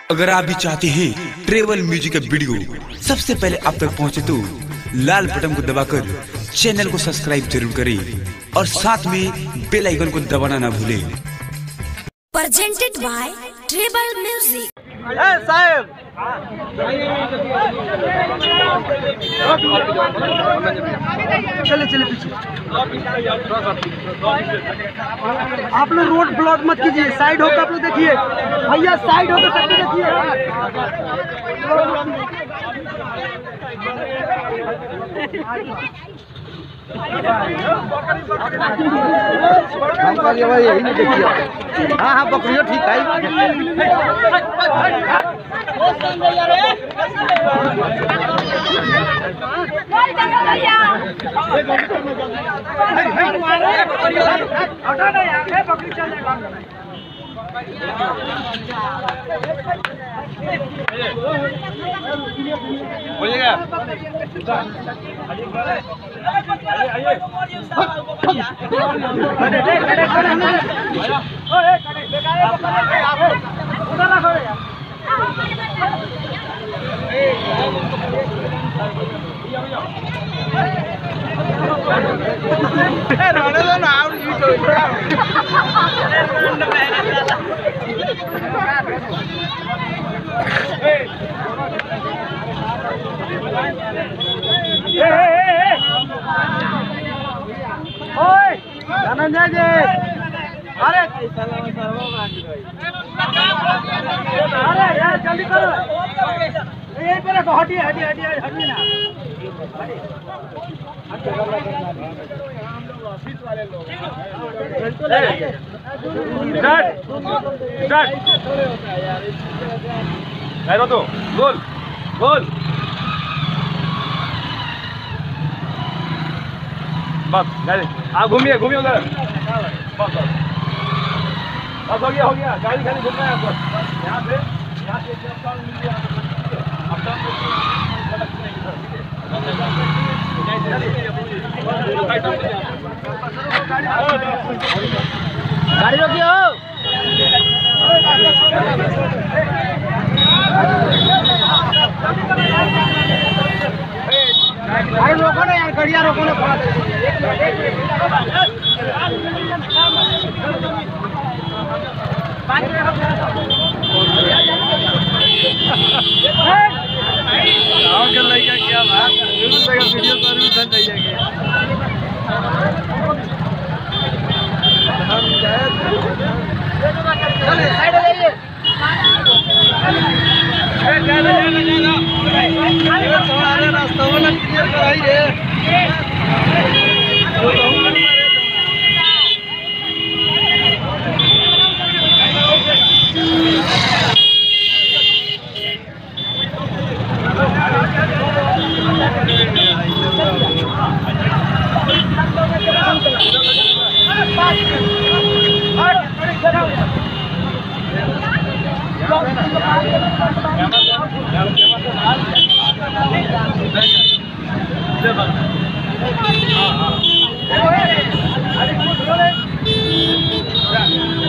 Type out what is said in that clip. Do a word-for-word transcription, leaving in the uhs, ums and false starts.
अगर आप भी चाहते हैं ट्रेवल म्यूजिक का वीडियो सबसे पहले आप तक पहुंचे तो लाल बटन को दबाकर चैनल को सब्सक्राइब जरूर करें और साथ में बेल आइकन को दबाना ना भूलें। Presented by travel music. साहब चले चले पीछे। आप लोग रोड ब्लॉक मत कीजिए, साइड होकर आप लोग देखिए भैया, साइड होकर सबको देखिए। यही नहीं देखिए। हाँ हाँ बकरियों ठीक है। बोलिएगा धनंजय जी, अरे अरे यार जल्दी करो, यहीं पे रखो। हटिए हटिए हटिए हटिए ना। तो गोल गोल बस, आप घूमिए घूमिए उधर। बस बस हो गया हो गया, गाड़ी खाली घूमना है आपको। यहाँ से यहाँ से गाड़ी रोकिए हो। अरे रोको ना यार, गाड़ियाँ रोको ना। क्या बात वीडियो चले साइड हो जाइए। रास्ता वाला क्लियर कराइए। हाँ हाँ